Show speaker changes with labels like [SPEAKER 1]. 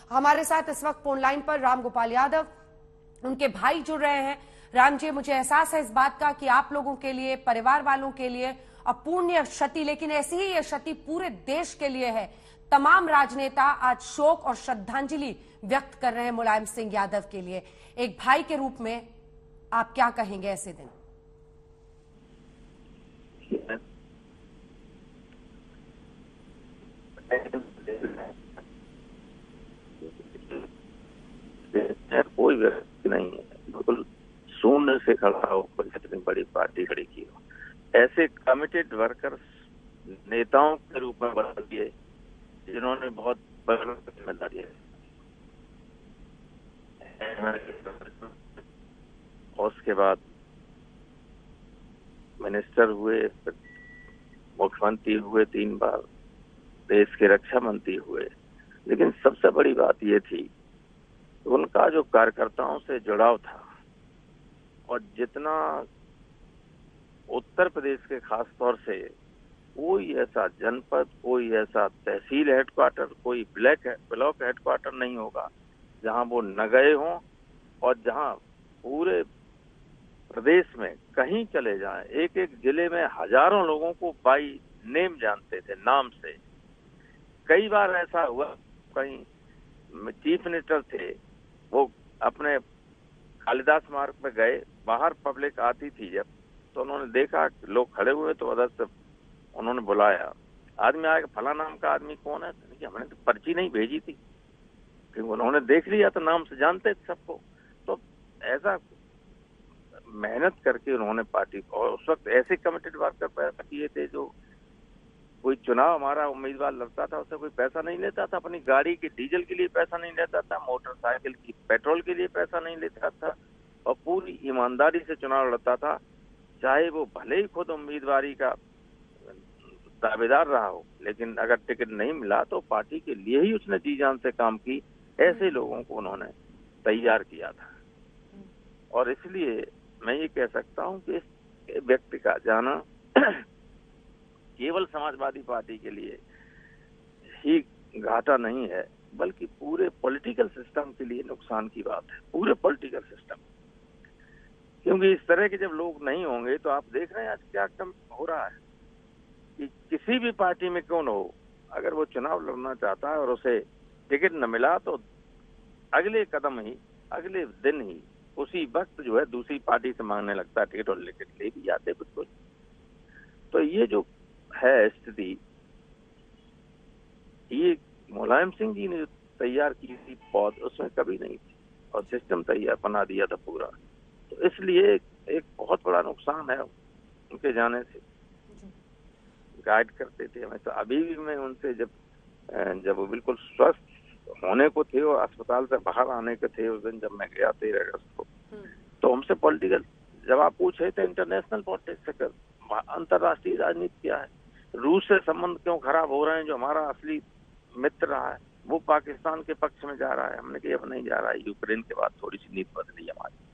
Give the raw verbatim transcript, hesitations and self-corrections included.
[SPEAKER 1] हमारे साथ इस वक्त फोन लाइन पर राम गोपाल यादव, उनके भाई जुड़ रहे हैं। राम जी, मुझे एहसास है इस बात का कि आप लोगों के लिए, परिवार वालों के लिए अपूर्णीय क्षति, लेकिन ऐसी ही यह क्षति पूरे देश के लिए है। तमाम राजनेता आज शोक और श्रद्धांजलि व्यक्त कर रहे हैं मुलायम सिंह यादव के लिए। एक भाई के रूप में आप क्या कहेंगे ऐसे दिन?
[SPEAKER 2] कोई व्यक्ति नहीं है बिल्कुल शून्य से खड़ा हो, कोई इतनी बड़ी पार्टी खड़ी की हो, ऐसे कमिटेड वर्कर्स नेताओं के रूप में बदल दिए जिन्होंने बहुत बड़ी जिम्मेदारी है। और उसके बाद मिनिस्टर हुए, मुख्यमंत्री हुए तीन बार, देश के रक्षा मंत्री हुए। लेकिन सबसे बड़ी बात ये थी उनका जो कार्यकर्ताओं से जुड़ाव था, और जितना उत्तर प्रदेश के खास तौर से कोई ऐसा जनपद, कोई ऐसा तहसील हेडक्वार्टर, कोई ब्लॉक ब्लॉक हेडक्वार्टर नहीं होगा जहां वो न गए हों, और जहां पूरे प्रदेश में कहीं चले जाएं, एक एक जिले में हजारों लोगों को बाई नेम जानते थे, नाम से। कई बार ऐसा हुआ, कहीं चीफ मिनिस्टर थे, वो अपने कालिदास मार्ग पे गए, बाहर पब्लिक आती थी जब, तो उन्होंने देखा लोग खड़े हुए, तो उधर से उन्होंने बुलाया, आदमी आएगा, फला नाम का आदमी कौन है? तो हमने तो पर्ची नहीं भेजी थी, क्योंकि उन्होंने देख लिया तो नाम से जानते थे सबको। तो ऐसा मेहनत करके उन्होंने पार्टी को, और उस वक्त ऐसे कमिटेड वर्कर पैसा किए थे जो कोई चुनाव हमारा उम्मीदवार लड़ता था उससे कोई पैसा नहीं लेता था, अपनी गाड़ी के डीजल के लिए पैसा नहीं लेता था, मोटरसाइकिल की पेट्रोल के लिए पैसा नहीं लेता था, और पूरी ईमानदारी से चुनाव लड़ता था, चाहे वो भले ही खुद उम्मीदवारी का दावेदार रहा हो, लेकिन अगर टिकट नहीं मिला तो पार्टी के लिए ही उसने जी जान से काम की। ऐसे लोगों को उन्होंने तैयार किया था, और इसलिए मैं ये कह सकता हूँ कि इस व्यक्ति का जाना केवल समाजवादी पार्टी के लिए ही घाटा नहीं है, बल्कि पूरे पॉलिटिकल सिस्टम के लिए नुकसान की बात है, पूरे पॉलिटिकल सिस्टम। क्योंकि इस तरह के जब लोग नहीं होंगे, तो आप देख रहे हैं आज क्या कम हो रहा है कि किसी भी पार्टी में क्यों न हो, अगर वो चुनाव लड़ना चाहता है और उसे टिकट न मिला तो अगले कदम ही, अगले दिन ही, उसी वक्त जो है दूसरी पार्टी से मांगने लगता है टिकट, और टिकट ले भी जाते कुछ कुछ। तो ये जो है स्थिति, ये मुलायम सिंह जी ने जो तैयार की थी पौध, उसमें कभी नहीं थी, और सिस्टम तैयार बना दिया था पूरा। तो इसलिए एक बहुत बड़ा नुकसान है उनके जाने से। गाइड करते थे हमें, तो अभी भी मैं उनसे जब जब वो बिल्कुल स्वस्थ होने को थे और अस्पताल से बाहर आने के थे, उस दिन जब मैं गया तेरह अगस्त को, तो हमसे पॉलिटिकल जब आप पूछे थे, इंटरनेशनल पॉलिटिक्स, अंतर्राष्ट्रीय राजनीति क्या है, रूस से संबंध क्यों खराब हो रहे हैं, जो हमारा असली मित्र रहा है वो पाकिस्तान के पक्ष में जा रहा है। हमने कहा अब नहीं जा रहा है, यूक्रेन के बाद थोड़ी सी नीति बदली हमारी।